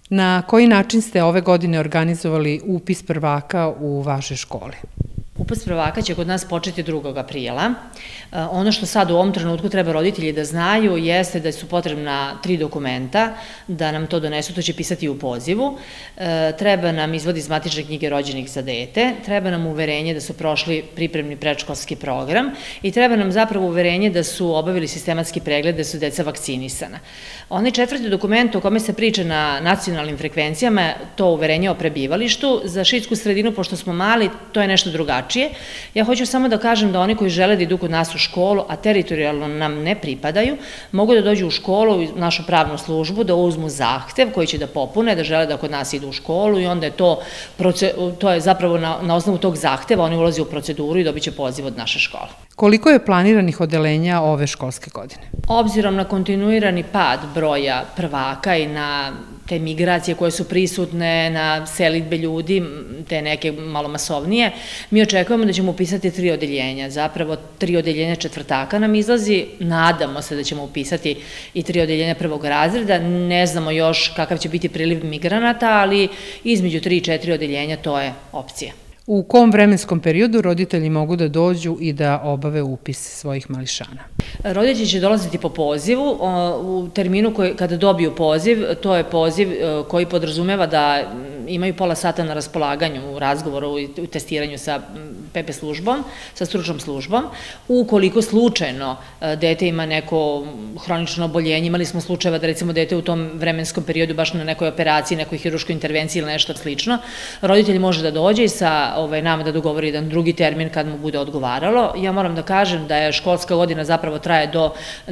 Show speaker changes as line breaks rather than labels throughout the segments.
Na koji način ste ove godine organizovali upis prvaka u vaše škole?
Upis prvaka će kod nas početi 2. aprila. Ono što sad u ovom trenutku treba roditelji da znaju jeste da su potrebna 3 dokumenta, da nam to donesu, to će pisati u pozivu. Treba nam izvod iz matične knjige rođenih za dete, treba nam uverenje da su prošli pripremni predškolski program i treba nam zapravo uverenje da su obavili sistematski pregled, da su deca vakcinisana. Onaj 4. dokument o kome se priča na nacionalnim frekvencijama, to uverenje o prebivalištu, za šiitsku sredinu, pošto smo mali, to je nešto drugačije. Ja hoću samo da kažem da oni koji žele da idu kod nas u školu, a teritorijalno nam ne pripadaju, mogu da dođu u školu, u našu pravnu službu, da uzmu zahtev koji će da popune, da žele da kod nas idu u školu i onda je to je zapravo na osnovu tog zahteva, oni ulaze u proceduru i dobit će poziv od naše škole.
Koliko je planiranih odeljenja ove školske godine?
Obzirom na kontinuirani pad broja prvaka i na te migracije koje su prisutne, na selidbe ljudi, te neke malo masovnije, mi očekujemo da ćemo upisati 3 odeljenja. Zapravo 3 odeljenja četvrtaka nam izlazi, nadamo se da ćemo upisati i 3 odeljenja prvog razreda, ne znamo još kakav će biti priliv migranata, ali između 3 i 4 odeljenja to je opcija.
U kom vremenskom periodu roditelji mogu da dođu i da obave upis svojih mališana?
Roditelji će dolaziti po pozivu, u terminu kada dobiju poziv, to je poziv koji podrazumeva da imaju pola sata na raspolaganju u razgovoru i u testiranju sa PP službom, sa stručnom službom. Ukoliko slučajno dete ima neko hronično oboljenje, imali smo slučajeva da recimo dete u tom vremenskom periodu baš na nekoj operaciji, nekoj hirurškoj intervenciji ili nešto slično, roditelj može da dođe i sa nama da dogovori jedan drugi termin kad mu bude odgovaralo. Ja moram da kažem da je školska godina zapravo traje do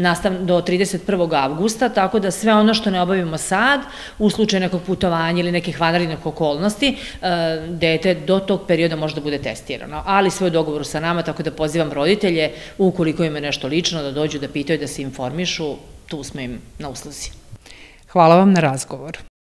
31. avgusta, tako da sve ono što ne obavimo sad, u slučaju nekog putovanja ili nekih vanrednih okolnosti, dete do tog perioda može da bude testirano. Ali sve u dogovoru sa nama, tako da pozivam roditelje, ukoliko ima nešto lično, da dođu, da pitaju, da se informišu, tu smo im na usluzi.
Hvala vam na razgovor.